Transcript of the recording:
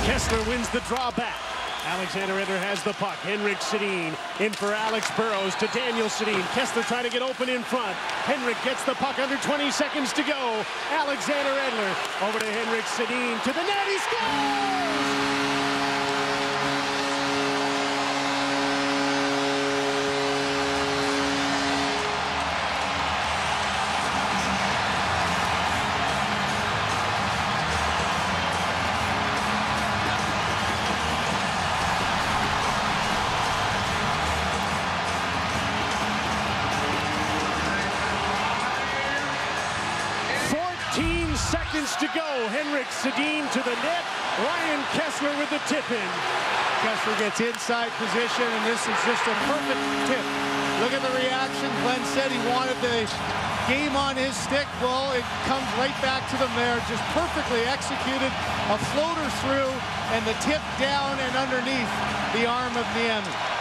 Kesler wins the draw back. Alexander Edler has the puck. Henrik Sedin in for Alex Burrows to Daniel Sedin. Kesler trying to get open in front. Henrik gets the puck under 20 seconds to go. Alexander Edler over to Henrik Sedin to the net. He scores! 14 seconds to go. Henrik Sedin to the net. Ryan Kesler with the tip-in. Kesler gets inside position, and this is just a perfect tip. Look at the reaction. Glenn said he wanted the game on his stick. Well, it comes right back to them there. Just perfectly executed. A floater through, and the tip down and underneath the arm of Niemi.